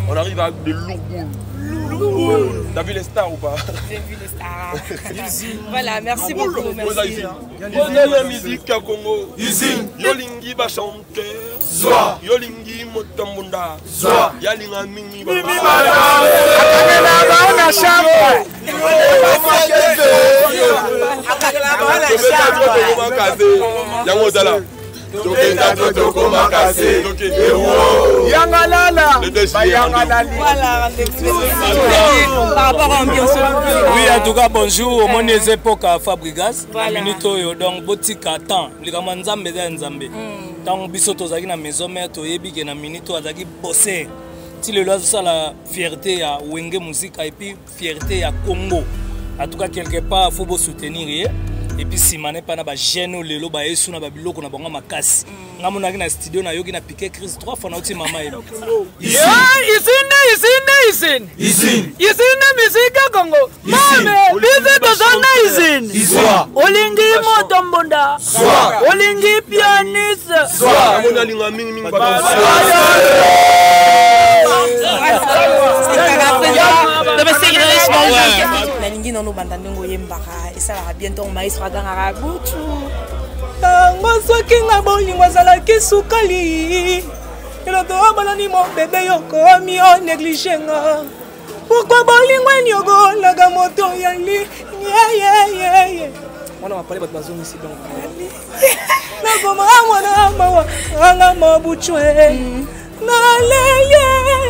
On arrive avec de lourds boules. T'as vu les stars ou pas? J'ai vu les stars. Voilà, merci beaucoup. Merci. On a la musique à Congo. Yolingi va chanter. Yolingi motambunda. Yalinga mingi va oui, en tout cas, bonjour. Mon époque à Fabrigas. La minute donc botika temps. Les gamanzambe nzambe. Tant bisoto zaki na maison mère to yebi ke na minute azaki bosser. Si le loisir ça la fierté à Wenge musique et puis fierté à Congo. En tout cas quelque part faut soutenir. Et puis si mané pas na ba jeune lelo ba yesu na ba biloko na bango makasi ngamona na studio na yoki na piqué crise 3 fois na uti mama elo isine misika Congo mame bize tozana isine olingi moto mbonda olingi pianiste mona linga mingi nalingi nano banda ndenge oyembaka esalaka bientôt maestro agangaka butu tango soki nga bolingo azalaki sukali elo toabalani mo bebe yokomi onéglige nga pourkui bolingo eni ogolaga moto yali wana mapale bato bazongisi donc nakomaka mwana mawa anga mobutshwe naleye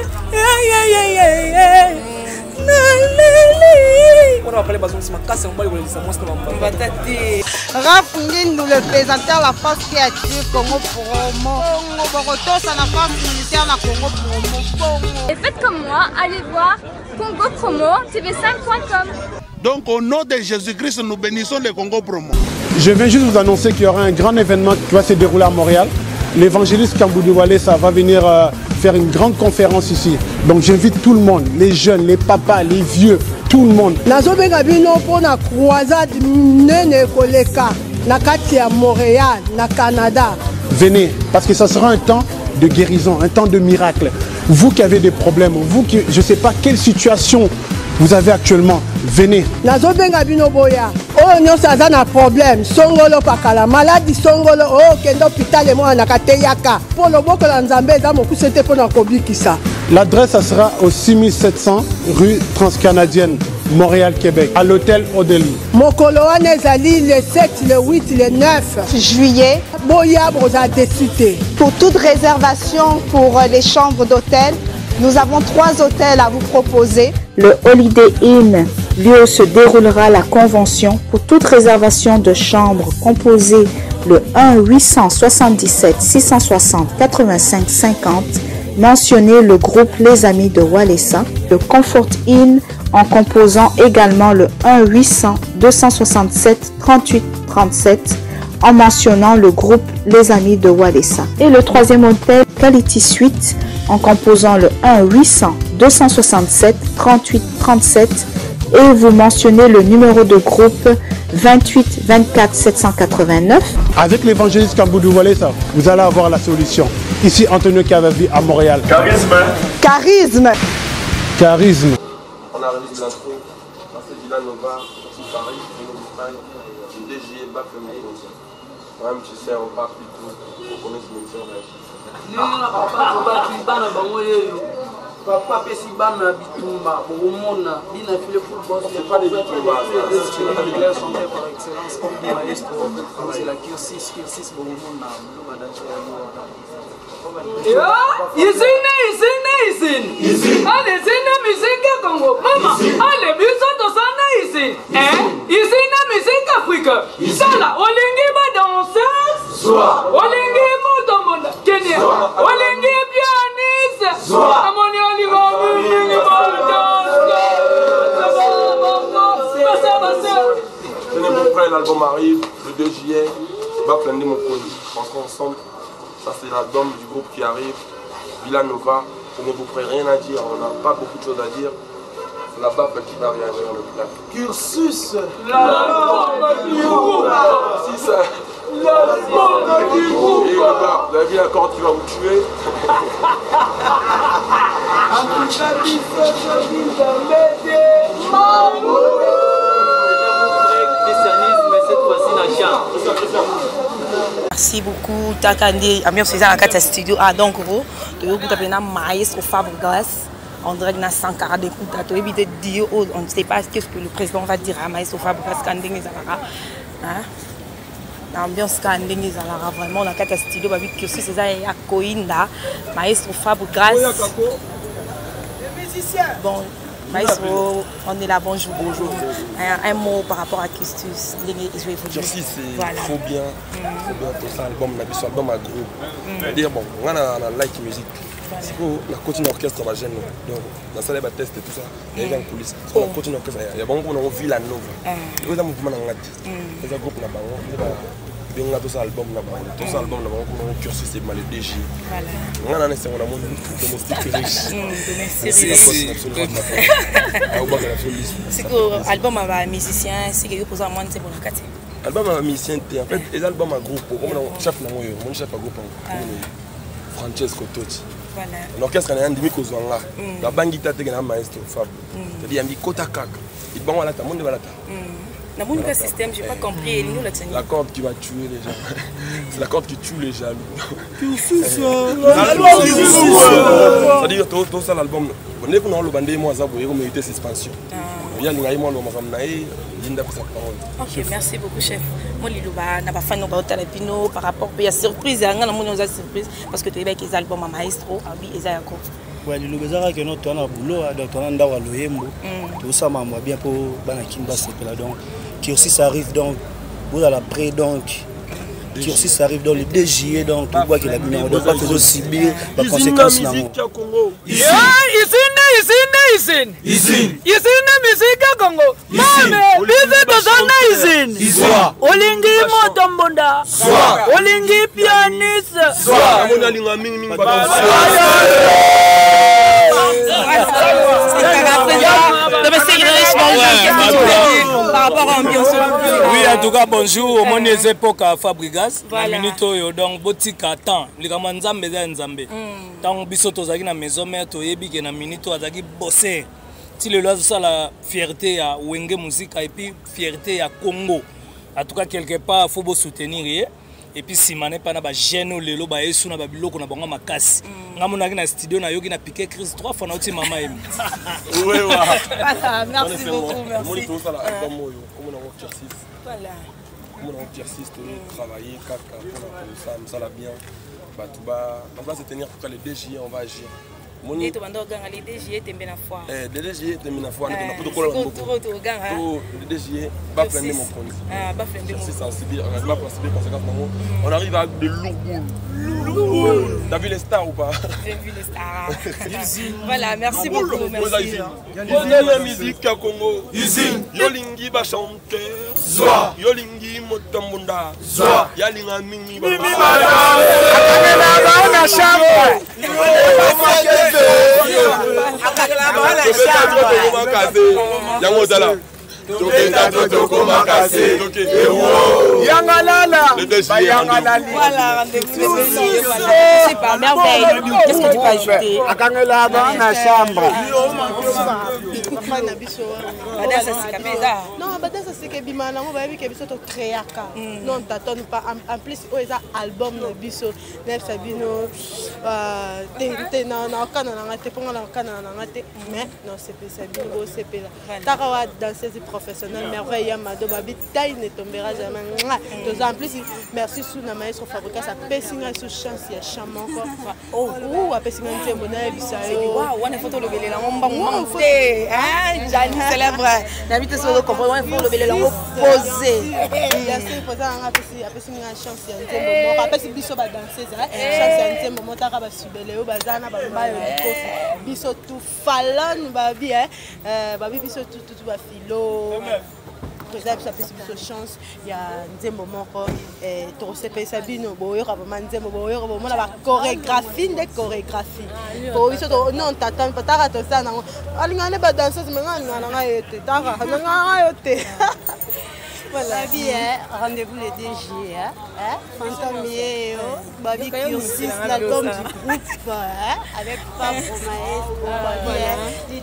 Raph Ngindou, le présentateur de la force créative Congo Promo. Borotos à la force militaire de Congo Promo. Et faites comme moi, allez voir Congo Promo, tv5.com. Donc au nom de Jésus-Christ, nous bénissons le Congo Promo. Je viens juste vous annoncer qu'il y aura un grand événement qui va se dérouler à Montréal. L'évangéliste Kamboudu Walesa va venir faire une grande conférence ici. Donc j'invite tout le monde, les jeunes, les papas, les vieux, tout le monde. Pour la croisade nene koleka na kati ya Montréal, na Canada. Venez, parce que ça sera un temps de guérison, un temps de miracle. Vous qui avez des problèmes, vous qui, je ne sais pas quelle situation vous avez actuellement, venez. Nazobenga bino boya. Oh nyonso aza na problème, songolo pakala maladie songolo oh kendo hôpital mo na kateyaka. Pour le boko la Nzambe za mokuse te pona kobikisa. L'adresse ça sera au 6700 rue Transcanadienne, Montréal, Québec, à l'hôtel Odeli. Mokolo wana ezali le 7, le 8, le 9 juillet. Boya broza décité. Pour toute réservation pour les chambres d'hôtel, nous avons 3 hôtels à vous proposer. Le Holiday Inn, lieu où se déroulera la convention. Pour toute réservation de chambre, composez le 1-877-660-85-50. Mentionnez le groupe Les Amis de Walesa. Le Comfort Inn en composant également le 1-800-267-38-37 en mentionnant le groupe Les Amis de Walesa. Et le 3e hôtel, Quality Suite, en composant le 1-800-267-38-37 et vous mentionnez le numéro de groupe 28 24 789. Avec l'évangéliste Kamboudu Walesa, vous allez avoir la solution. Ici, Antonio Cavavi à Montréal. Charisme. Charisme. Charisme. On a remis de l'intro. C'est Villa Nova, Paris, DG, Bafemé. Même tu sais, on part plus tout. On connaît ce métier, on réagit. Papa pesi bana bitumba bomona bina file football c'est pas des bitumba les clairs sont faits par excellence comme maestro c'est la Kirsis bomona bomona isine allez zine musique Congo mama allez biso to sana isine isine musique Afrique sala olingi ba danseuse olingi moto monda Kenya olingi pianiste amoni tenez mon frère, l'album arrive le 2 juillet, va plein de mon produit. Ensemble, ça c'est l'album du groupe qui arrive, Villa Nova. Je ne vous ferai rien à dire, on n'a pas beaucoup de choses à dire. C'est la BAP qui va réagir dans le plat. Cursus, l'album du groupe. L'album du groupe. Et voilà, vous avez vu un corps qui va vous tuer. Merci beaucoup. Takandi, ambiance c'est à studio à donc gros. Tu as maestro Fabregas. On dirait qu'il y a 140 d'écoute. Tu éviter de dire, on ne sait pas ce que le président va dire à maestro Fabregas quand il l'ambiance quand il est vraiment dans le studio. Que si c'est ça, il y a Koinda, maestro Fabregas. Bon. Maestro, on est là, bonjour. Bonjour. Un mot par rapport à Christus. Merci, c'est faut bien tout ça, album, album à groupe. Dire bon, on a like musique. C'est pour la continue orchestre va gêner. Donc, dans ça, les tests et tout ça, il y a une coulisse. On continue orchestre, il y a beaucoup de vie la nouvelle. Il y a un mouvement dans la tête. Il y a un groupe qui a bien tout ça album là-bas. Tout ça album là-bas, on a un cursus c'est mal le DJ. On a un instant on a mon domestique riche. C'est que l'album a musicien, c'est que pour ça moi c'est bon la carte. Album a musicien en fait, les albums à groupe, comme chef na moyo, mon chef à groupe Francesco Totti. Voilà. L'orchestre est un demi kozwanga. La bande guitare est un maestro Fab. C'est-à-dire il y a kota kaka. Il bon la ta monde va la ta. Dans mon système, j'ai pas compris. La corde qui va tuer les gens. C'est la corde qui tue les jaloux. C'est-à-dire tout ça l'album. On est pour le bandé moi ça vous mériter suspension. Il y a les moi le makam naï linda pour sa parole. OK, merci beaucoup chef. Moi liloba na ba fan no ba hôtel Pino par rapport à surprise nga na moni aux surprise parce que tu es avec les albums à maestro abi ezayako. Ouais, le bazar que notre on a boulot donc on a ndawa loyembo. Tout ça m'a bien pour bana kimba c'est là donc qui aussi ça arrive donc vous à l'après donc qui aussi ça arrive dans le 2 juillet donc tu vois qu'il a bien on doit pas faire aussi bien la conséquence là. Isin musique Congo. Mame, bize dozana isin. Olingi motombonda. Olingi pianiste. Amona linga mingi par rapport à l'ambiance. Oui, en tout cas, bonjour. Mon est époque à Fabregas. La minute donc botika temps. Les gamanza meza nzambe. Tant bisoto zaki na maison mère to yebi ke na minute azaki bosser. Si le lois ça la fierté à Wenge musique et puis fierté à Congo. En tout cas quelque part faut beau soutenir et puis si mané pas na ba gêne lelo ba yesu na ba biloko na bango makasi. Ngamona na studio na yoki na piqué crise 3 fois na uti mama em. Oui wa. Merci beaucoup, merci. Moi tout ça là album moyo comme on exercice. Voilà. Comme on exercice travailler kaka pour ça la bien. Bah tout bas on va se tenir pour que les DG on va agir. Et tu vas les DG t'es bien à foi. Les DG t'es bien à foi. Les DG va prendre mon compte. Va prendre mon sensibiliser, on va pas sensibiliser conséquences. On arrive avec de lourd. T'as vu les stars ou pas? J'ai vu les stars. Voilà, merci beaucoup. Merci. La musique à Congo. Yolingi ba chanteur. Zwa. Yolingi motombunda. Zwa. Yalinga mingi ba. Na chambre. Voilà, rendez-vous. C'est pas merveille. Qu'est-ce que tu peux ajouter? Non, badasa c'est que bimana mo babi ke biso to créaka. Non t'attends pas en plus oza album no biso nef sabino te na kana na ngate ponga na kana na ngate mais non c'est pas sabino c'est pas là. Tarawa danseuse professionnelle merveille mado babi taille ne tombera jamais. Tous en plus merci sous na maestro Fabregas ça pesinga sous chance ya chamon quoi. Oh a pesinga ntembo na bisayo. Waouh, on a photo le belé la ngomba monté. Ah, Jani célèbre. N'habite sur le comprendre il faut le belé la poser. Il a c'est poser en pesinga chance ya ntembo mo apesi biso ba danseuse chance ya ntembo mo taka ba subele o bazana ba mbayo kofi biso tout falon babi babi biso tout ba filo. Ça fait une chance il y a des moments trop c'est ça bino boyo vraiment des moments la chorégraphie des chorégraphies pour isso non t'attends pas t'arrêtes ça non alingane ba danseuse mais ngana yote tara ngana yote voilà bien rendez-vous le DG Fantamie Babi Cursus l'album du groupe avec Fab Maestro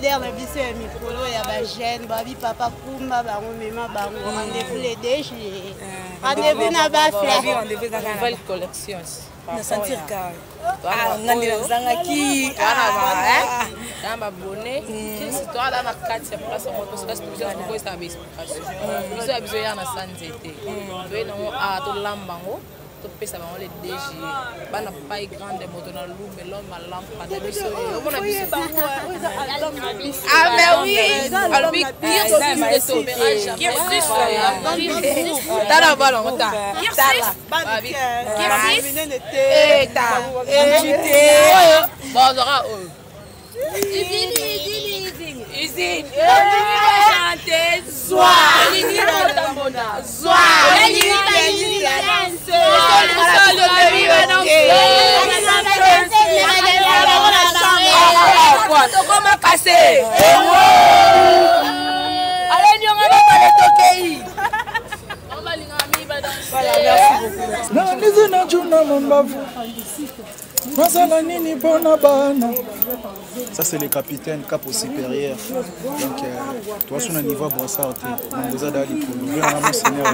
partenaire na biso ya mikolo ya bagene babi papa kumba bango mema bango rendez-vous le 2 juillet rendez-vous na bafla nouvelle collection na sentir ka ngandi na zangaki na babone histoire là na kati ya place mo parce que plusieurs fois ça avait explication biso ya na sanzete we no a to lambango to pesa bango le 2 juillet bana pas grande moto na lumbe l'homme à lampe biso on a biso ah mais oui albi qui to tala bala ngota tala babi bonjour Usine, chanter, soir, ça c'est le capitaine capo supérieur donc toi sur le niveau brossard on vous a donné pour le seigneur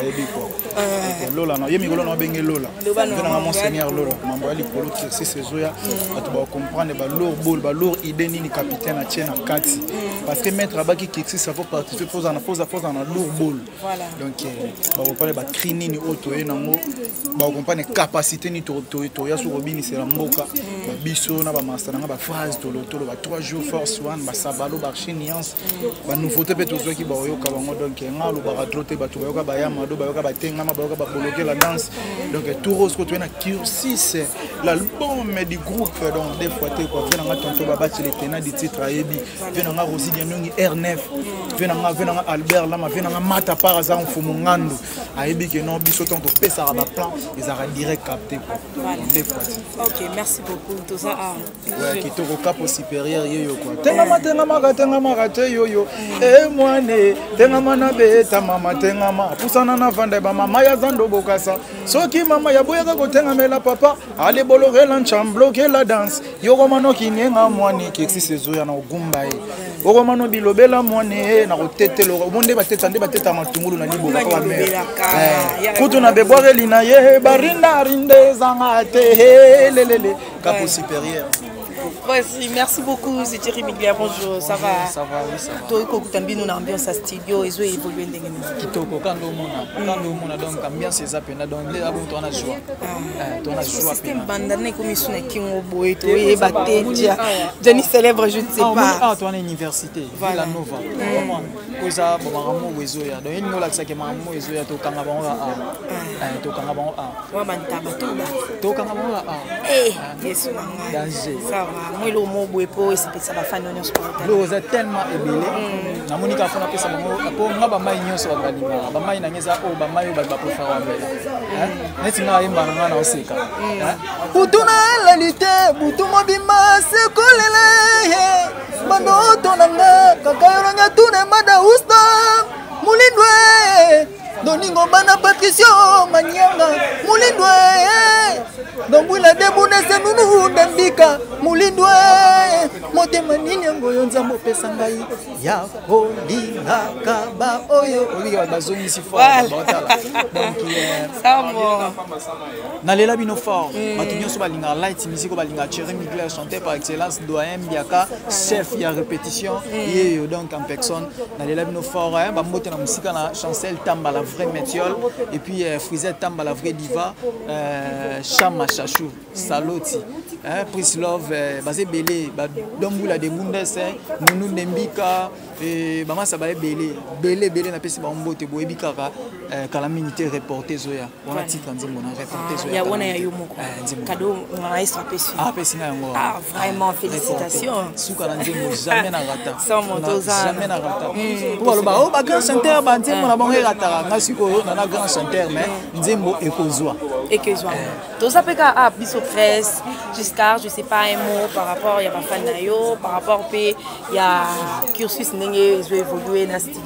Lola na yemi Lola na benge Lola na monseigneur Lola mambo ali polo tirsi sezoya tu vas comprendre ba lourd bol ba lourd idée ni capitaine a tient na kati parce que maître abaki kixi ça faut participer faut en lourd bol donc ba vous parler ba crini ni auto e nango ba comprendre capacité ni to ya sur robini c'est la mboka ba biso na ba master na ba phase to ba 3 jours force one ba sabalo ba chiniance ba nouveauté pe to zo ki ba yoka bango donc ngalo ba droté ba to yoka ba yama do ba yoka ba tenga ma ba yoka ba bloquer la danse donc tout rose ko to na cursus l'album du groupe donc des fois te quoi venanga tonto ba battre les tenants du titre ayebi venanga Rosi Dianongi R9 venanga Albert Lama venanga Mata par hasard en fumo ngando ayebi que non biso tonto pesa ba plan ils aura direct capté quoi des fois. OK, merci beaucoup tout ça. Ouais, qui to capo supérieur yo quoi. Tenga maka te yo e mwane tenga mana beta mama tenga ma pusana na vanda ba mama ya zando bokasa soki mama ya boya ko tenga mela papa ale bolorela ncham bloquer la danse yo komano kinyenga mwane kexi sezo ya na ogumba e okomano bilobela mwane na kotetelo monde bateta matungulu na liboka kwa mère kutu na beboire lina ye barinda rinde zanga te lelele capo supérieur. Voici, merci beaucoup, c'est Thierry Miglia, bonjour, ça va? Ça va, oui, ça va. Toi, tu as une ambiance à studio, et tu as évolué dans le Kitoko, quand on a donc ambiance, c'est ça, donc là, on a joie. On a joie. Le système bandane, comme ils sont qui ont beau et batté, Johnny célèbre, je ne sais pas. Ah, toi, on est université, Villa Nova. Oza, bon, Wezoya. Donc, il nous l'a dit que maman Wezoya, to Kangabon a. To Kangabon a. Ouais, Bantabatoba. To Kangabon a. Eh, yes, danger. Ça va. Moi, le mot Bouepo, et ça va faire une union sportive. L'eau est tellement ébélé. La Monica Fona fait ça. Pour moi, bah maï union sur la Balima. Bah maï n'angeza oh bah maï bah pour faire un bel. N'est-ce pas un banana na oseka. Butuna la lutte, butuma bima se kolele. Mano tonanga, kakayonanga tune mada usta. Mulindwe. Doningo bana Patricio Manyanga Mulindwe Dombula debune senunu ndambika Mulindwe Motema nini ngoyo nzambo pesa ngai ya kolinga kaba oyo obi bazongi si fort batala donc samo na lela bino fort batunyo so balinga light musique balinga Thierry Migler chanté par excellence doyen Biaka chef ya répétition yeyo donc en personne na lela bino fort ba mbote na musika na Chancel Tamba la vraie métiole et puis Frisette Tamba la vraie diva Chama Chachou Saloti Pris Love basé belé Dombula de Bundes Mounou Dembika et bama ça ba belé na pesi ba mbote boyebi kaka kala minute reporter zoya on a titre nzimbo na reporter zoya ya wana ya yomoko cadeau maestro pesi pesi na yango vraiment félicitations suka na nzimbo jamais na rata sans motoza jamais na rata pour ba o ba grand chanteur ba nzimbo na bango rata nga siko na grand chanteur mais nzimbo ekozwa toza peka a biso presse jusqu'à je sais pas un mot par rapport ya ba fan na yo par rapport pe ya cursus ndenge zo évoluer na studio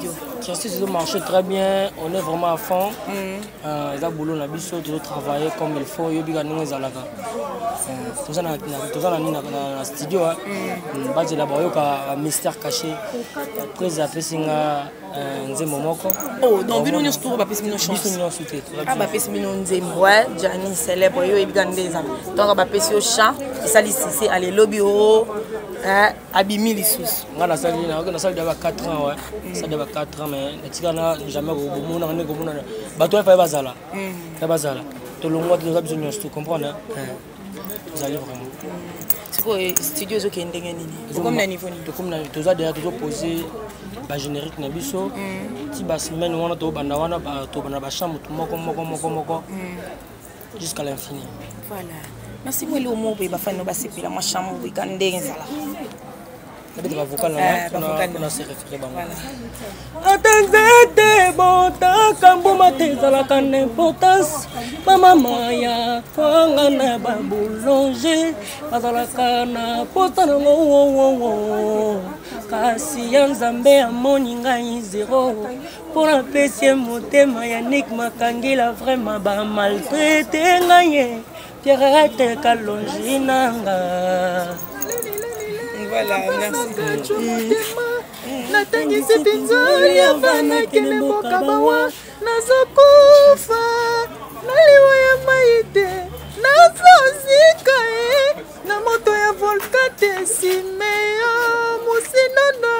Justice marche très bien, on est vraiment à fond. Les aboulons na biso toujours travailler comme il faut. Yo biga nous ezalaka. Tout ça na studio hein. Badi là bas yo ka mystère caché. Après après singa nzembo moko. Oh donc bino nyos tour ba pesi bino chance. Biso nyos souté. Ah ba pesi bino nzembo ouais, Jani célèbre yo biga ndeza. Donc ba pesi yo chant, et ça c'est aller lobby o abimi lisusu. Ngana sali na sali d'aba 4 ans ouais. Ça d'aba 4 ans mais etikana jamais au bomona ne komona. Bato fa bazala. Fa bazala. To longwa to za biso nyos tout comprendre. Vous allez vraiment. C'est quoi studio zo kende ngeni? Comme na niveau ni. Comme na to za déjà toujours poser ba générique na biso. Ti ba semaine wana to banda wana to banda ba chambre tout moko jusqu'à l'infini. Voilà. Merci moi le mot ba fa no ba sepela ma chambre bi kan ndenge zala. Avec la vocale là, on a se référé bango. Atenzete bota kambu mateza la kan importance. Mama maya kwanga na ba boulanger, bazala kana pota na wo. Kasi yanzambe amoni ngai zéro. Pour la pesier motema Yannick Makangila vraiment ba maltraité ngai. Pierrette kalonji nanga. Voilà, merci. Natangisi pinzoli abana kene boka bawa nazokufa naliwa ya maite nazozika na moto ya volkate simeya musinono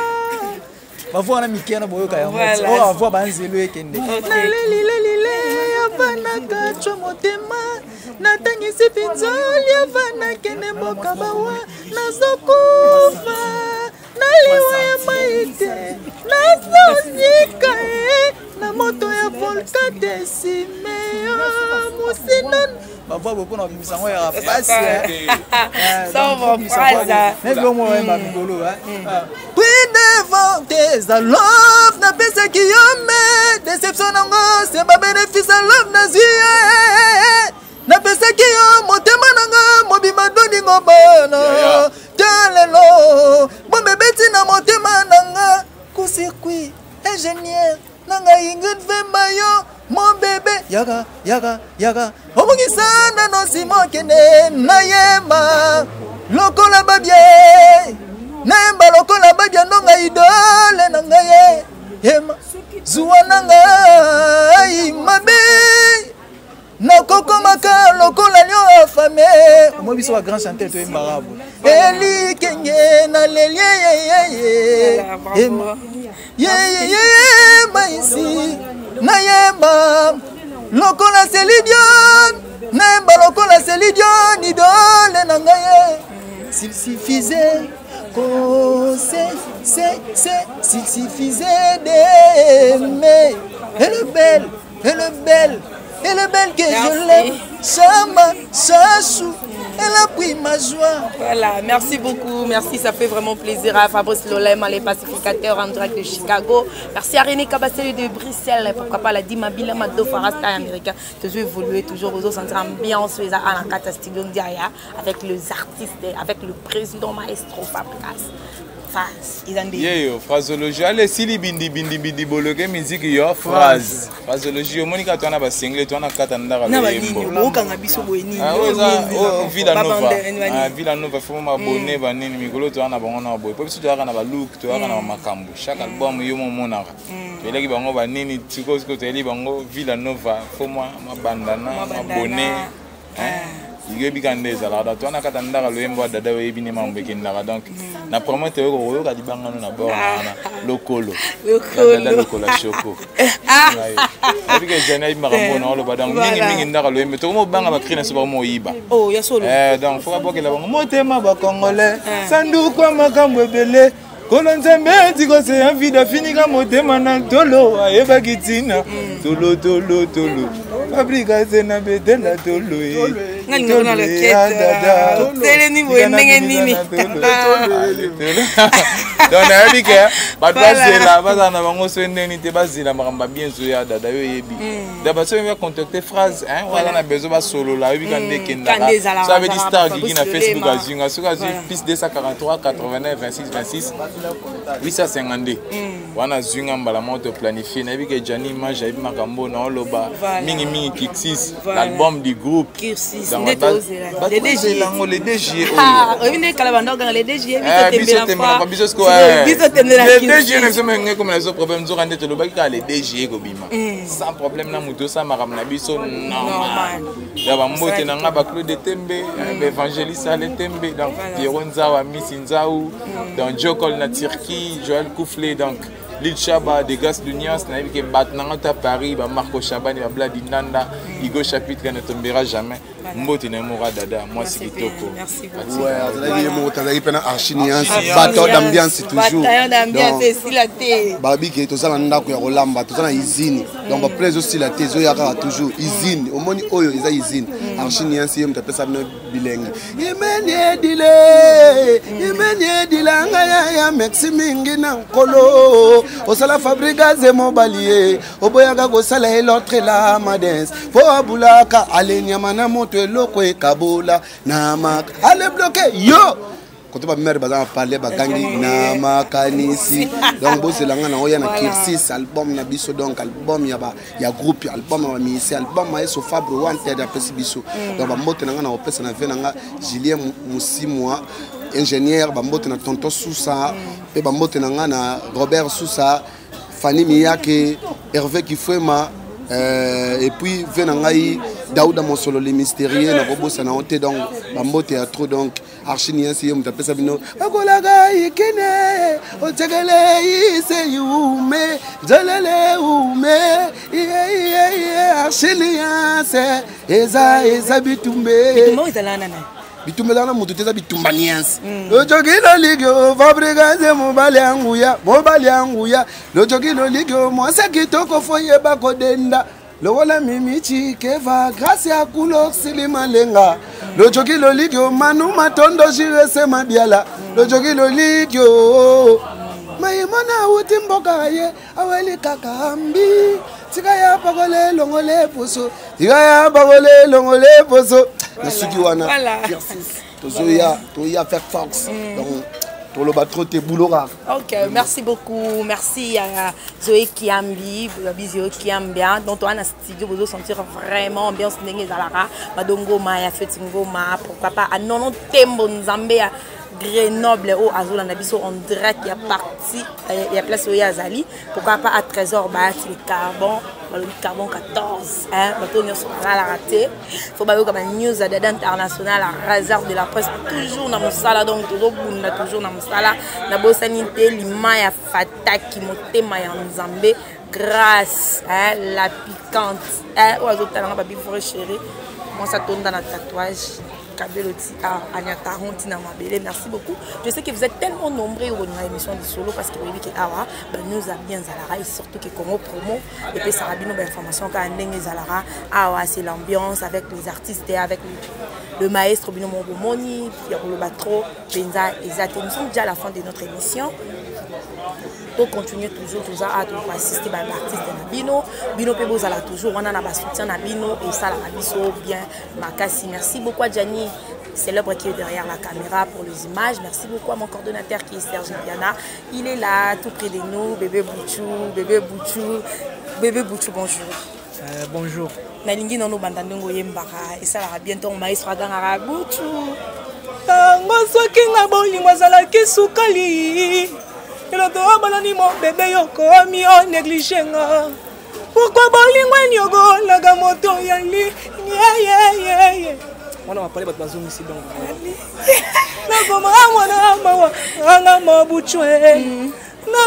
bavona mikiana boyoka ya moto o avwa banzelo ekende nalelilelile abana gacho motema natangisi pinzoli abana kene boka bawa nazokufa naliwa ya maite nazozika na moto ya volkate simeya musinon bavwa bopona bimisango ya pasi nebilomo oyemba mikolo puis devant tes love na pesaki yo me déception nango c'est ba bénéfice à love na zie na pesaki yo motema nanga mobima doningo bana talelo bombe beti na motema nanga kusirkui ingénieur nanga ingrid vemba yo mon bébé yaga omongisana no simo kende nayema lokola babie nayemba lokola babia ndonga idole nanga ye yema zuwa nanga imabe nakokomaka lokola nyo afame moi biso ba grand chanteur to embarabu eli kenge na lelie maisi nayemba lokola selidion nayemba lokola selidion idole na ngai s'il suffisait s'il suffisait d'aimer elle est belle que je l'aime. Chama, chachou, elle a pris ma joie. Voilà, merci beaucoup. Merci, ça fait vraiment plaisir à Fabrice Lolema, les pacificateurs en direct de Chicago. Merci à René Kabasseli de Bruxelles. Pourquoi pas la Dima Bila Mado Farasta américain. Toujours évoluer, toujours aux sentir ambiance à la Kata Studio Ndiaya avec les artistes, avec le président maestro Fabrice. Yo, phrasologie. Allez, si les bindi bologue musique yo phrase. Phrasologie, yo monika tu as ba single, tu as katanda ka lembo. Villanova, faut m'abonner ba nini mikolo tu as na bango na boy. Puis tu as na ba look, tu as na makambo. Chaque album yo monaka. Eleki bango ba nini tiko ko to eli bango Villanova, faut moi bandana, abonner. Il y a des gens qui ont été en train de faire donc na promote yo ko ka dibanga na bord na lokolo choco avec les jeunes marambo na lo badang mingi ndaka lo mais to mo banga ba krina so ba mo yiba oh ya solo donc faut pas que la bango motema ba congolais sandu kwa makambo ebele kono nzembe tiko c'est envie de finir motema na tolo ayeba kitina tolo Fabrice na betela tolo Nga na loquette. Télé niveau ndenge nini. Donc na yebi ke ba bazela bazana bango so ndeni te bazela makamba bien zoya dada yo yebi. Da ba so me contacter phrase hein wala na besoin ba solo la yebi kan dekenda. Ça veut dire star qui na Facebook azinga so azu plus 243 89 26 26 852. Wana zunga mbala moto planifier na yebi ke Jani image yebi makambo na oloba mingi Kixis l'album du groupe Kixis les DG ah on est calabando dans les DG sans problème na muto ça maram na biso normal ya ba mbote na nga ba Claude Tembe évangéliste ale Tembe donc Pierrot Nzawa Miss Nzaou donc Jokol na Turquie Joël Kouflé donc Lil Chaba de Gas Dunias na yiki batnanga à Paris ba Marco Chabani ba Bladi Nanda Igo chapitre ne tombera jamais mbote na mora dada moi c'est kitoko ouais azali mo tazali pena archiniance bateau d'ambiance toujours bateau d'ambiance si la té babi ke to sala ndako ya kolamba to sala izini donc ba plaisir aussi la té zo yaka toujours izini omoni oyo eza izini archiniance yem tapesa no bilenge imenye dilanga ya maxi mingi na nkolo osala fabrigaze mobalier oboyaka kosala elotre la madens po abulaka alenya na moto eloko ekabola na mak ale bloqué yo quand ba mère bazana parler bagangi na makanisi donc boselanga na oya na Kixis album na biso donc album ya groupe album ya misi album ma so Fabre Wanted ya pesi biso donc ba moto na opesa na venanga Julien Musimwa ingénieur ba moto na tonton Sousa pe ba moto na Robert Sousa Fanny Miyake Hervé Kifwema et puis venangai Daouda Monsolo les mystérieux na bobosa na honte donc ba mbote ya trop donc archiniens si mu tapesa bino akolaga ikene otegele ise yume zalele ume archiniens eza bitumbe mo izalana na bitumbe na mutu teza bitumbanians lojogilo ligyo fabrigaze mobali yangu ya lojogilo ligyo mwasa kitoko foye bakodenda lowola mimichi keva grâce ya kulo silima lenga lojogilo ligyo manu matondo jirese mabiala lojogilo ligyo maimona uti mboka ye aweli kakambi tika ya bagole longole poso na suki wana toya faire force donc pour le battre tes boulots. Ok, merci beaucoup. Merci à Zoé Kiambi, Zoé Kiambia, dont on a un studio, vous sentir vraiment ambiance n'engé zalara, Madongo Maya, Fetingo Ma, pourquoi pas à Nono Tembo Nzambe à Grenoble au Azul Nabiso en direct, il y a parti, il y a place au Yazali, pourquoi pas à Trésor Bat, le carbon 14, hein, on sur la raté. Faut pas comme une news internationale, la réserve de la presse, toujours dans mon sala, donc toujours dans mon sala. La bonne sanité, l'imaya fataki, moté maya Nzambe, grâce, hein, la piquante, hein, ou à d'autres talents, babi pour chéri, moi ça tourne dans la tatouage. Merci beaucoup. Je sais que vous êtes tellement nombreux au l'émission de solo parce que vous que Awa nous a bien Zalara et surtout que Congo promo et puis ça a bien d'informations quand on Zalara Awa c'est l'ambiance avec les artistes et avec le maestro Bino Moni, Pierre Lobatro, Benza et Zate. Nous sommes déjà à la fin de notre émission. Pour continuer toujours à assister à l'artiste de Bino. Bino Pebos a toujours, on a un soutien à Bino et ça la biso bien Makassi. Merci beaucoup à Gianni, célèbre qui est derrière la caméra pour les images. Merci beaucoup à mon coordonnateur qui est Serge Piana. Il est là, tout près de nous. Bébé Bouchou, bonjour. Bonjour. Nalingi nono bandandongo yembara et ça la bientôt maestro agangara Bouchou. Tango soki na bolingo azalaki sukali. Ni mon bébé yoko mi on négligé nga. Pourquoi bolingo nyogo laga moto yali. On va parler de bazon ici donc. Na koma mwana mawa anga mabuchwe. Na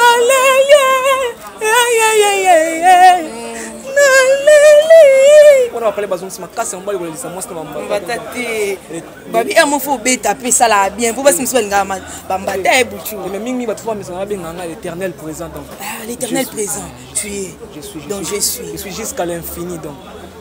on va parler bazon ici ma casse on va le laisser moi c'est ma batati. Babi amo fo beta pe ça la bien. Faut pas se me ngama bambata e buchu. Mais mingi ba fois mais ça va bien nganga l'éternel présent donc. L'éternel présent. Tu es. Je suis. Donc je suis. Je suis jusqu'à l'infini donc.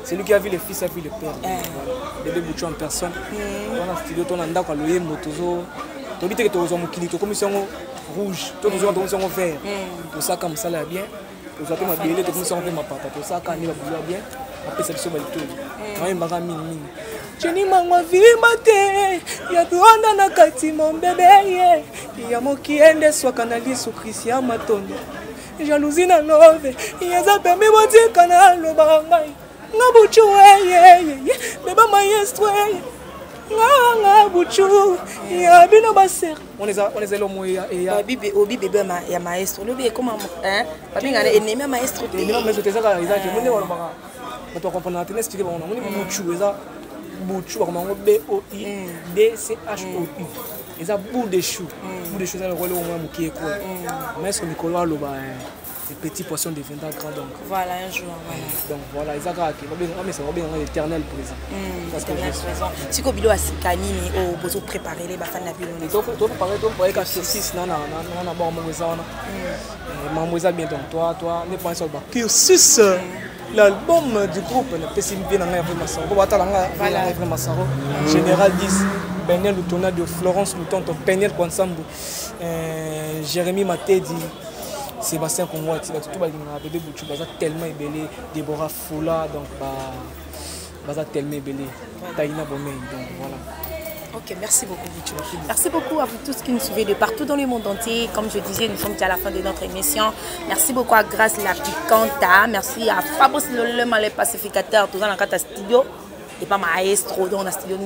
C'est lui qui a vu les fils, a vu le père. Bébé Bouchou en personne. On a studio, on a ndako à l'oyer, motozo. Tu as dit que tu as un mokili, tu as commis rouge, tu as commis vert. Tout ça comme ça là bien. Tu as commis ma belle, tu as commis ma papa. Tout ça quand il va bien. Après ça, tu vas le tour. Quand il va mine. Jenny mangwa vimate ya tuanda na kati mon bébé ya mokiende swa kanali su Christian matondo jalousie na love ya za permis botika na loba ngai ngabuchu beba maestro nga buchu ya bino baser on les a lomo ya obi bébé ya maestro lobi comment hein babi ngana ennemi maestro te non mais c'est ça que mon wala ba to comprendre na tennis tike ba on buchu eza buchu ba comment B-O-I D-C-H-O-U ils a bout de chou ça le rôle au moins qui est quoi mais sur Nicolas Loba des petites portions deviendront grand donc voilà un jour donc voilà ils a qui mais ça va bien l'éternel présent parce que présent si ko bilo asikani ni au bozo préparer les bafana bilo ni to préparer to pour ka saucisse na bon moza na mamoza bien donc toi ne pense pas cursus l'album du groupe ne peut s'y bien en après Massaro après Massaro Général 10 Benel Lutona de Florence Lutonto Benel Kwansambu Jérémy Matedi Sébastien Kongo tout ba bébé Bouchou baza tellement ébélé Déborah Foula donc baza tellement ébélé Taïna Bomé donc voilà. Ok, merci beaucoup Bouchou. Merci beaucoup à vous tous qui nous suivez de partout dans le monde entier. Comme je disais, nous sommes déjà à la fin de notre émission. Merci beaucoup à Grâce la Picanta. Merci à Fabrice le les pacificateurs, tout ça dans le studio. Et pas maestro dans le studio.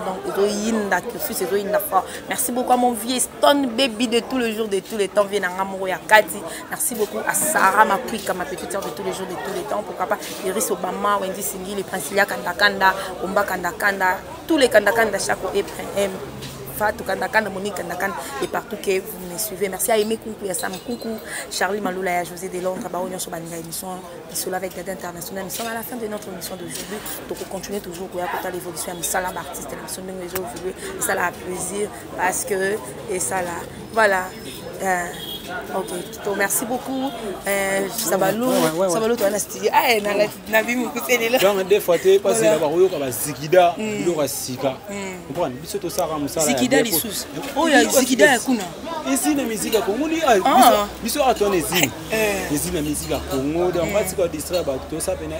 Merci beaucoup à mon vieux Stone Baby de tous les jours, de tous les temps. Merci beaucoup à Sarah, ma petite soeur de tous les jours, de tous les temps. Pourquoi pas Iris Obama, Wendy Singhi, les Princilia Kandakanda, Omba Kandakanda, tous les Kandakanda, Chaco et Fatou Kandakanda, Monique Kandakanda et partout que vous me suivez. Merci à Aimé Koukou, à Sam Koukou, Charlie Maloula et à José Delon, Trabaonion sur Baninga émission, qui avec Dada International. Nous sommes à la fin de notre émission d'aujourd'hui. Donc on continue toujours à l'évolution de Salam artiste, l'émission de nos aujourd'hui. Et ça a plaisir parce que, et ça là, voilà. Ok, donc merci beaucoup. Sabalou, tu as un studio. Ah, Nabi Moukousé là. Donc des fois tu passes là-bas, tu as Zikida, tu as Sika. Comprends? Biso to Sara Moussa. Zikida les sous. Oh, il y a Zikida ya kuna. Ici la musique à Congo, biso à ton usine. Usine la musique à Congo, donc pas si quoi distraire bah tout ça pena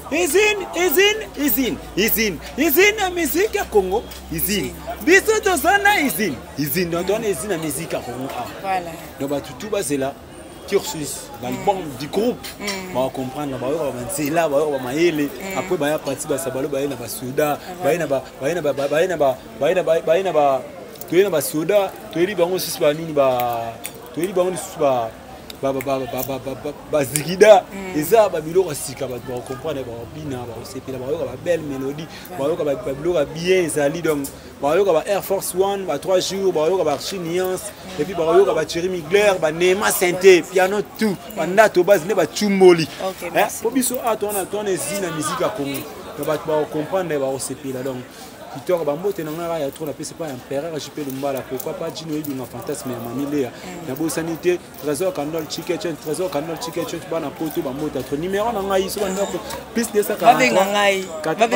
usine la musique à Congo, usine. Biso to sana usine donc on usine la musique à Congo. Voilà. Donc bah tout bas c'est là. Cursus l'album du groupe va comprendre ba yo ba nzela ba yo ba maele après ba ya parti ba sabalo ba na ba soda ba na ba soda to eri bango sisi ba nini ba to eri bango sisi ba zigida eza ba biloko sika ba comprendre ba bina ba sepela ba yo ba belle mélodie ba yo ba biloko bien ezali donc ba yo ba Air Force One ba 3 jours ba yo ba Chinians et puis ba yo ba Thierry Mugler ba Nema Santé piano tout ba ndato base ne ba chumboli po biso atona ezina musique à Congo ba comprendre ba sepela donc Victor Bambote nanga ya trop la c'est pas impérateur je peux le mbala pourquoi pas Dino Ibi na fantasme ya mamilea na bo sanité trésor canal chicken bana poto Bambote trop numéro nanga iso bana plus de ça avec ngai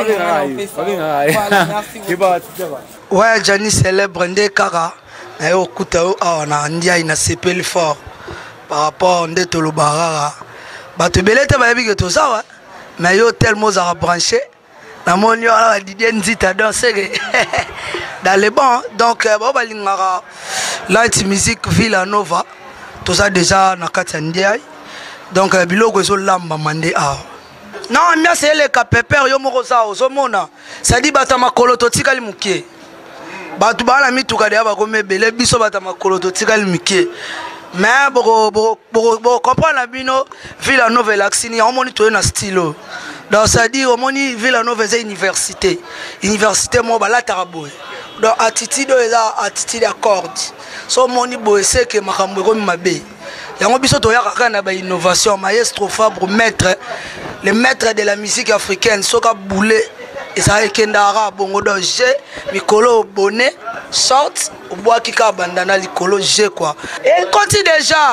ouais Jani célèbre ndé kaka na yo kuta na ndia ina sepeli fort par rapport ndé to lo barara ba te belete ba yebi que to ça ouais mais yo tellement ça branché na monio ala Didier Nzita danser dans les bancs donc baba lingara light music Villanova tout ça déjà na katandiai donc biloko zo lamba mande a non mia c'est le kapeper yo moko za ozomona ça dit bata makolo to tikali mukie batu bana mituka de ba komebele biso bata makolo to tikali mukie mais boko comprendre la bino Villanova l'axini on moni to na stylo donc ça dit au moni Villanova c'est université moi bala taraboy donc attitude eza attitude accord so moni boy c'est que makambo ko mabe yango biso to yaka na ba innovation maestro Fabre le maître de la musique africaine soka boulé et ça ekendara bongo do G mikolo bonnet short au bois kika bandana likolo G quoi et quand déjà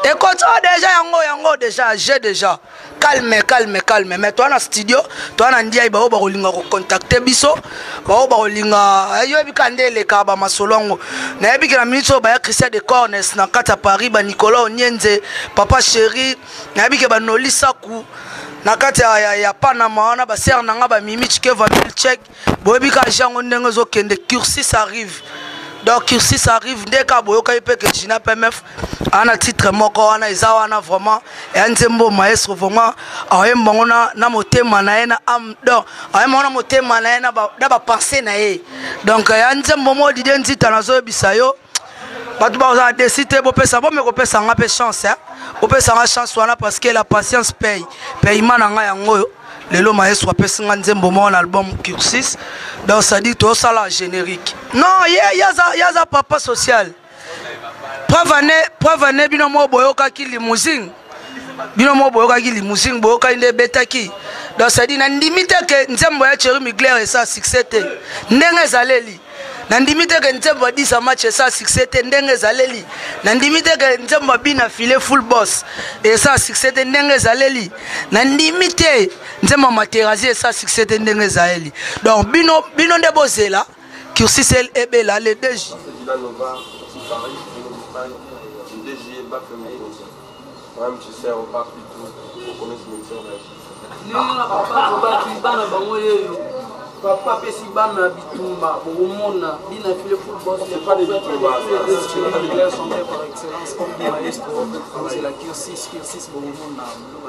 Écoute, déjà, yango déjà, j'ai déjà. Calme. Mais toi, dans le studio, toi, dans le dia, tu vas contacter Bisso. Tu vas contacter les Kaba Masolongo. Tu vas contacter Christian de Cornes, dans Kata Paris, Nicolas Onyenze, Papa Chéri, tu vas contacter Noli Sakou. Nakata ya Panama, na ba ser nanga ba Mimi Chikeva Milchek. Boyebi ka jango ndenge zo kende cursus arrive. Donc cursus arrive dès ka boyoka ipe que Gina PMF ana titre moko wana eza wana vraiment et Nzembo maestro vraiment ayembango na motema na ye na am donc ayembango na motema na ye na ba penser na ye. Donc ya Nzembo mo dide nzita nazo bisayo. Batu ba za décider bo pesa bo me ko pesa nga pe chance hein. Bo pesa nga chance wana parce que la patience paye. Paiement na nga yango lelo maestro apesa nga Nzembo mo na album cursus. Donc ça dit tout ça la générique. Non, yaza papa social. Preuve année bino mo boyoka ki limousine. Bino mo boyoka ki limousine boyoka inde betaki. Donc ça dit na limite que Nzembo ya Chéri Mugler et ça succès te. Ndenge zaleli. Na limite que Nzembo dit ça match et ça succès te ndenge zaleli. Na limite que Nzembo bina filer full boss et ça succès te ndenge zaleli. Na limite Nzembo materazi et ça succès te ndenge zaleli. Donc bino de bozela cursus et bela les deux. Même tu sais, on part plus tout, on connaît ce métier, on papa pesi bana bitumba bomona bina file football c'est pas des bitumba les sont par excellence comme maestro c'est la cursus bomona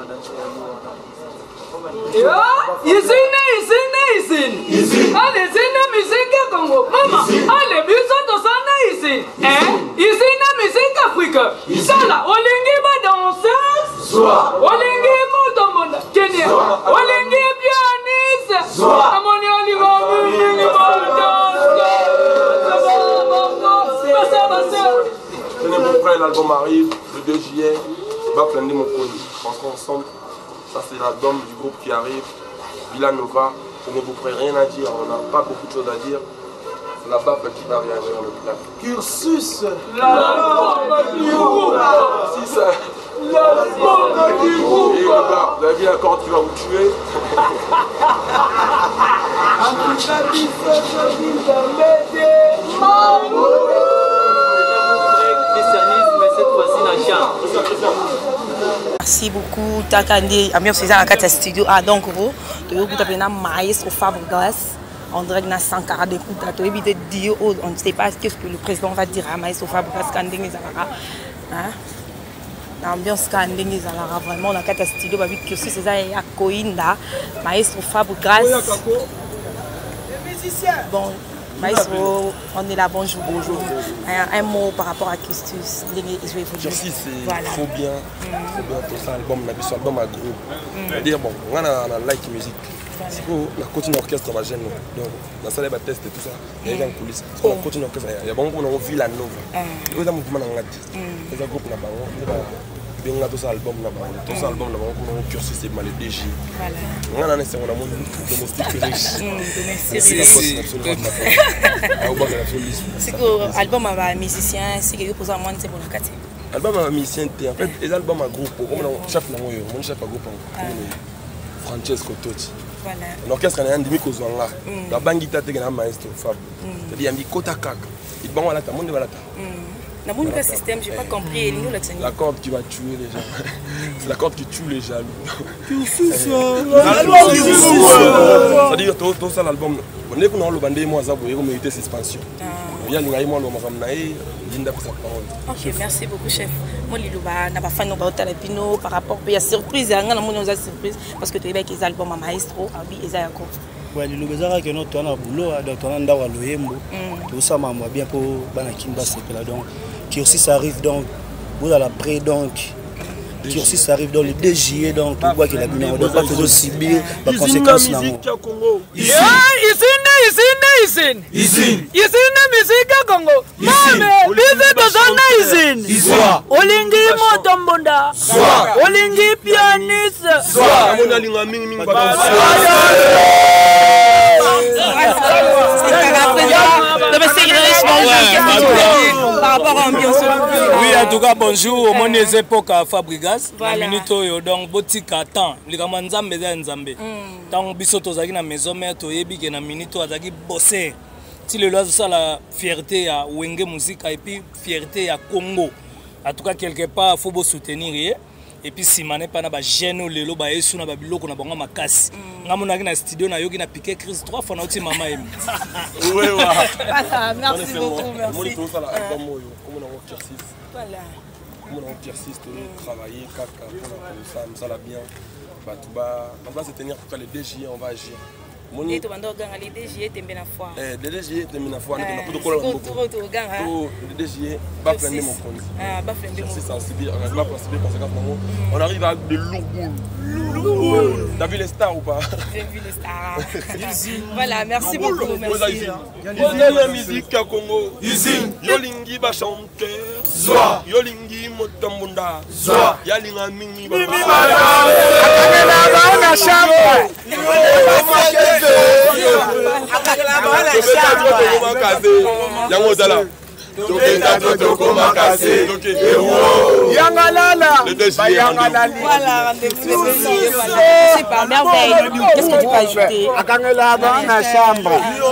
Ici, allez, c'est la musique Congo. Maman, allez, bisous de sana ici. Ici, la musique Afrique. Ça là, Olingi va danser. Olingi Moutomonda. Kenya. Olingi pianiste. Amoni Olingi Tenez mon frère, l'album arrive le 2 juillet. Va planer mon colis. Pensons ensemble. Ça c'est l'album du groupe qui arrive. Villanova. On ne vous prête rien à dire, on n'a pas beaucoup de choses à dire. C'est la BAP qui va réagir le plat. Cursus. Vous avez vu un corps qui va vous tuer. Merci beaucoup, Takandi, Amir César à Kata Studio. Ah, donc, vous, tu avez un maïs au Fabregas, en direct dans Sankara de Kouta. Tu as dit, on ne sait pas ce que le président va dire à maïs au Fabregas, quand il l'ambiance quand il vraiment dans Kata Studio, parce que César est à Koinda, maïs au Fabregas. Bon. Maestro, on est là, bonjour. Un mot par rapport à Christus. Cursus, c'est trop bien. Tout ça, album, on a album à groupe. C'est-à-dire, bon, on a like musique. C'est pour la continue orchestre va gêner. Donc, la salle va tester tout ça. Il y a une coulisse. On continue orchestre. Il y a bon, on a vu la Nova. Il y a un mouvement dans la il y a un groupe là-bas. On a tout ça album là-bas. Tout ça album là-bas. On a un cursus, c'est mal les DJ. On a un essai, on a mon domestique riche. C'est que l'album a musicien, c'est que pour ça, moi, c'est pour la carte. L'album a musicien, en fait, les albums à groupe. Comme on chef dans mon chef à groupe. Francesco Totti. L'orchestre est un demi kozwanga. La bangita te na maestro Fab. C'est-à-dire il y a kota kaka. Il bon la ta monde la ta. Na bon le système, j'ai pas compris nous la tenue. La corde qui va tuer les gens. C'est la corde qui tue les jaloux. C'est-à-dire tout ça l'album. On est qu'on le bandé moi ça pour mériter suspension. Il y a les moi le femme naï, Linda pour sa parole. OK, merci beaucoup chef. Moi Lilouba n'a pas fait nos baotas pino par rapport à surprise, il y a une surprise parce que tu es avec les albums à maestro, abi ezayako. Ouais, Lilouba que notre on a boulot donc on a ndawa loyembo. Tout ça m'a bien pour bana kimba sepela donc qui aussi ça arrive donc vous à la pré donc qui aussi ça arrive dans le 2 juillet donc on voit que la bino doit pas toujours subir les conséquences na mo. Ici musique Congo. Mame, bize tozana ici. Olingi motombonda. Olingi pianiste. On a linga mingi domestique riche par rapport à l'ambiance. Oui, en tout cas, bonjour. Au monde des époques à Fabrigas. La minute, donc, botika temps. Les Gamanzam, mais Nzambe. Tant biso tozaki na maison mère, toyebi que na minute, azaki bossé. Si le loisir, ça la fierté à Wenge Musique et puis fierté à Congo. En tout cas, quelque part, il faut soutenir. Et puis si mané pas na ba gêne lelo ba yesu na ba biloko na bango makasi ngamona na studio na yoki na piqué Chris 3 fois na oti mama emi oui wa merci beaucoup merci voilà comment on exercice travailler kaka pour ça ça la bien bah tout bas on va se tenir pour que les DG on va agir et tu vas gagner les DG tembe na foi les DG tembe na foi na pour kola beaucoup gagner les DG ba prendre mon compte ba prendre mon c'est sensible on va passer conséquence on arrive à de lourd. T'as vu les stars ou pas? J'ai vu les stars. Voilà, merci beaucoup. Merci. On a la musique à Congo. Yolingi ba chanteur. Zwa. Yolingi motambunda. Zwa. Yalinga mingi ba. Akakela ba na chambre. Akakela ba na chambre. Yango zala. Toketa toko makase. Yangalala. Voilà, rendez-vous. C'est pas merveille. Qu'est-ce que tu peux ajouter? Akangela ba na chambre.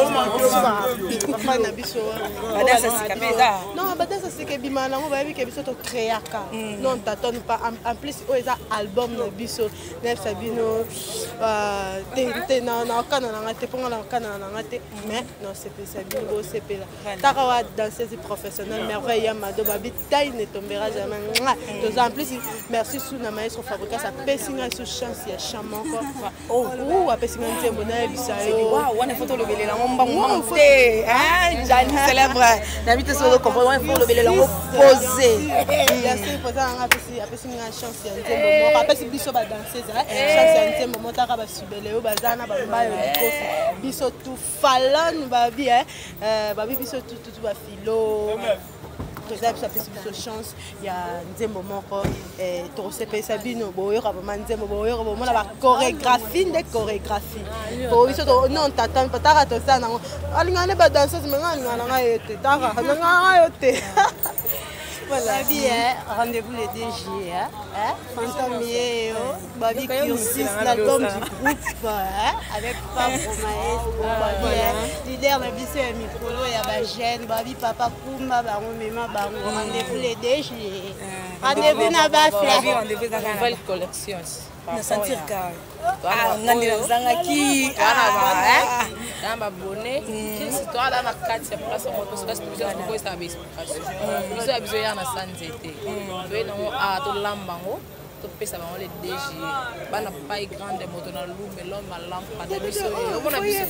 Non, badasa c'est que bimana on va que biso to créaka. Non, t'attends pas en plus oza album na biso, nef sabino te na kana na te ponga na kana na te mais non c'est pas sabino c'est pas là. Tarawa danseuse professionnelle merveille Mado babi taille ne tombera jamais. Donc en plus merci sous na maestro Fabrica ça pesinga sous chance ya chamon quoi. Oh, a pesinga nzembo na bisa. Waouh, on a photo le belé la ngomba monté. Hein, Jani célèbre. N'habite sur le comprendre, il faut le belé la poser. Merci pour ça on a pesinga chance ya nzembo. On rappelle si biso ba danseuse chance ya nzembo motaka ba subele o bazana ba mbayo likofi. Biso tout falon babi babi biso tout ba filo. Ça fait une chance il y a nzembo moko to sepesa bino boyo ka ba nzembo boyo ka ba la chorégraphie des chorégraphies bo biso to non tata pataka to sana alingane ba danseuse menga ngana yote tara ngana yote voilà bien rendez-vous les DG Fantamie babi cursus l'album du groupe avec Pablo Maestro leader na biso ya mikolo ya ba jeune babi papa Kumba bango mema bango rendez-vous les DG rendez-vous na ba fleur rendez-vous dans une nouvelle collection na sentir ka ngandi na zangaki na ba bonnet qui toi là na carte c'est place on parce que c'est beaucoup ça base biso ya biso ya na sanzete we no a to lambango to pesa bango les DG bana pas grande moto na lumbe l'homme à lampe de biso on a biso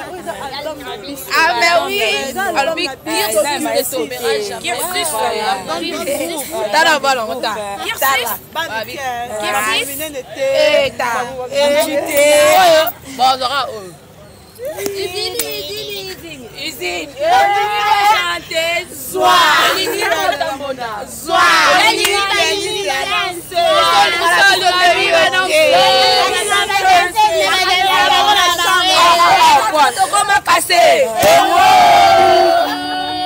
ah mais oui alors big pire de tomber qui est tala bala ngota tala babi qui ta bon zora Usine chanter soir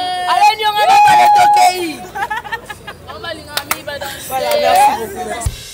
Voilà, merci beaucoup.